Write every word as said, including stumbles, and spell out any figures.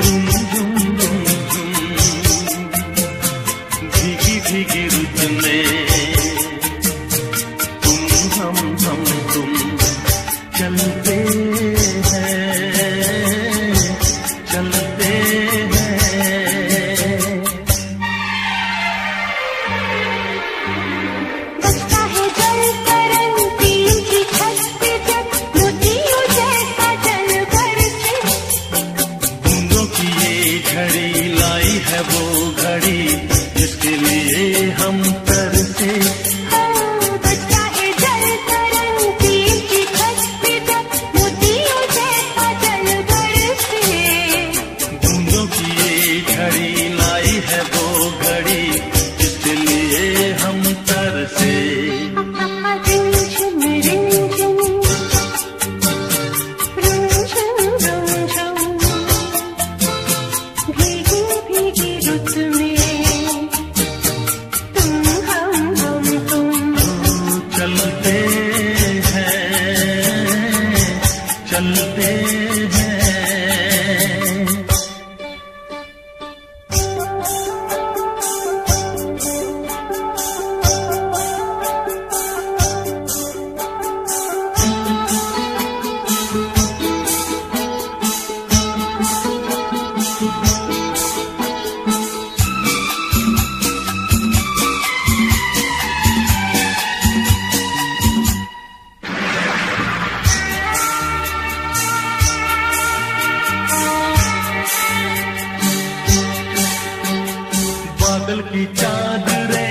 भीगी रुत में तुम हम हम तुम चलते हैं चलते हैं। बचता है जल तरंग तीन की छत पे जब मोतियों जैसा जल बरसे। बूंदों की ये घड़ी लाई है वो घड़ी जिसके लिए हम तरसे। बचता है जल तरंग तीन की छत पे जब मोतियों जैसा जल बरसे। बूंदों की ये घड़ी लाई है वो घड़ी जिसके लिए हम तरसे। रिमझिम रिमझिम रुमझुम रुमझुम भीगी भीगी रुत में तुम हम हम तुम चलते हैं चलते हैं। बादल की चादरें